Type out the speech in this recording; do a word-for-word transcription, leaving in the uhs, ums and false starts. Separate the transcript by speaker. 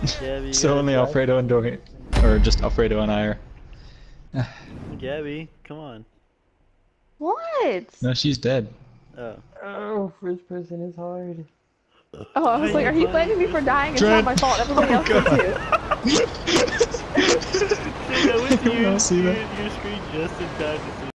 Speaker 1: Gabby, you
Speaker 2: So
Speaker 1: gotta
Speaker 2: only
Speaker 1: try.
Speaker 2: Alfredo and Dorian, or just Alfredo and I are.
Speaker 1: Gabby, come on.
Speaker 3: What?
Speaker 2: No, she's dead.
Speaker 1: Oh.
Speaker 4: Oh, first person is hard.
Speaker 3: Oh, I
Speaker 1: How
Speaker 3: was like,
Speaker 1: you
Speaker 3: are you
Speaker 1: playing
Speaker 3: blaming me for
Speaker 1: first
Speaker 3: dying? It's not
Speaker 2: Trent.
Speaker 3: my fault. Everybody
Speaker 2: Oh,
Speaker 3: else did
Speaker 2: God.
Speaker 3: too.
Speaker 1: Shit, I went to
Speaker 2: Anyone
Speaker 1: your,
Speaker 2: else see
Speaker 1: your,
Speaker 2: that?
Speaker 1: your screen just in time to see